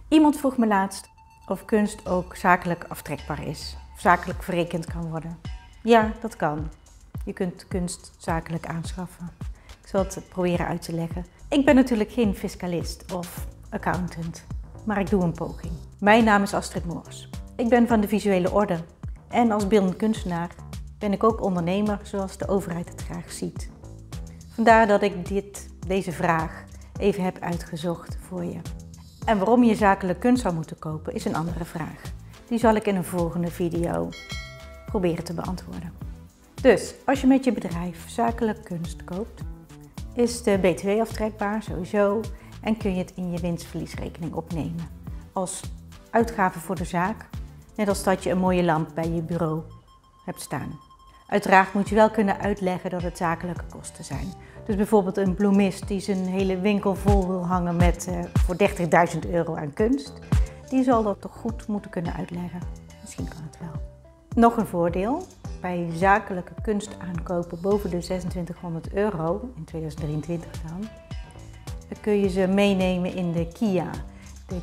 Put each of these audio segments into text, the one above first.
Iemand vroeg me laatst of kunst ook zakelijk aftrekbaar is, of zakelijk verrekend kan worden. Ja, dat kan. Je kunt kunst zakelijk aanschaffen. Ik zal het proberen uit te leggen. Ik ben natuurlijk geen fiscalist of accountant, maar ik doe een poging. Mijn naam is Astrid Moors. Ik ben van de visuele orde en als beeldend kunstenaar ben ik ook ondernemer zoals de overheid het graag ziet. Vandaar dat ik deze vraag even heb uitgezocht voor je. En waarom je zakelijk kunst zou moeten kopen is een andere vraag. Die zal ik in een volgende video proberen te beantwoorden. Dus als je met je bedrijf zakelijk kunst koopt, is de BTW aftrekbaar sowieso en kun je het in je winstverliesrekening opnemen als uitgave voor de zaak, net als dat je een mooie lamp bij je bureau hebt staan. Uiteraard moet je wel kunnen uitleggen dat het zakelijke kosten zijn. Dus bijvoorbeeld een bloemist die zijn hele winkel vol wil hangen met voor 30.000 euro aan kunst, die zal dat toch goed moeten kunnen uitleggen. Misschien kan het wel. Nog een voordeel, bij zakelijke kunst aankopen boven de 2600 euro, in 2023 dan kun je ze meenemen in de KIA, de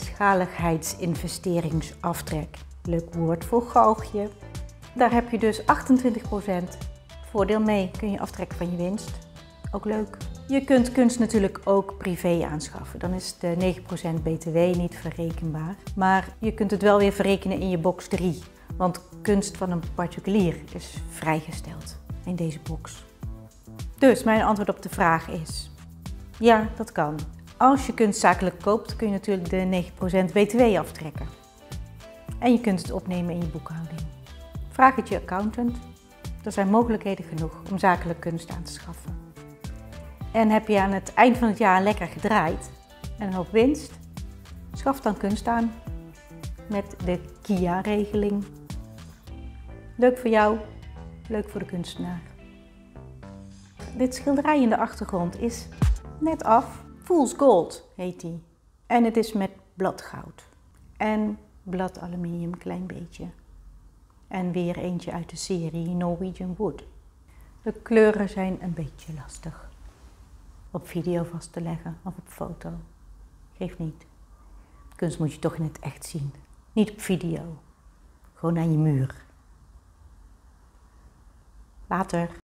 kleinschaligheidsinvesteringsaftrek. Leuk woord voor galgje. Daar heb je dus 28% voordeel mee, kun je aftrekken van je winst. Ook leuk. Je kunt kunst natuurlijk ook privé aanschaffen. Dan is de 9% BTW niet verrekenbaar. Maar je kunt het wel weer verrekenen in je box 3. Want kunst van een particulier is vrijgesteld in deze box. Dus mijn antwoord op de vraag is: ja, dat kan. Als je kunst zakelijk koopt kun je natuurlijk de 9% BTW aftrekken. En je kunt het opnemen in je boekhouding. Vraag het je accountant. Er zijn mogelijkheden genoeg om zakelijk kunst aan te schaffen. En heb je aan het eind van het jaar lekker gedraaid en een hoop winst, schaf dan kunst aan met de KIA-regeling. Leuk voor jou, leuk voor de kunstenaar. Dit schilderij in de achtergrond is net af. Fool's Gold heet die. En het is met bladgoud en bladaluminium, klein beetje. En weer eentje uit de serie Norwegian Wood. De kleuren zijn een beetje lastig op video vast te leggen of op foto. Geeft niet. Kunst moet je toch in het echt zien. Niet op video. Gewoon aan je muur. Later.